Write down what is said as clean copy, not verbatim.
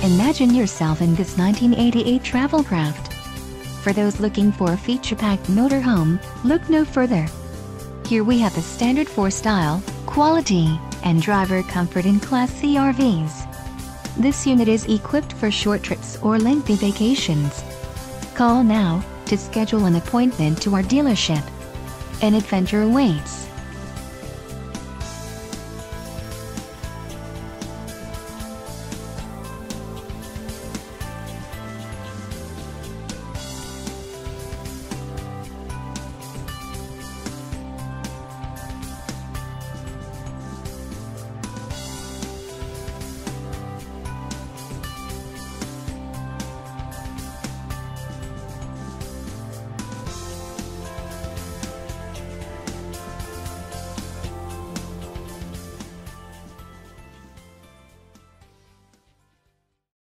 Imagine yourself in this 1988 Travelcraft. For those looking for a feature-packed motorhome, look no further. Here we have the standard for style, quality, and driver comfort in Class C RVs. This unit is equipped for short trips or lengthy vacations. Call now to schedule an appointment to our dealership. An adventure awaits.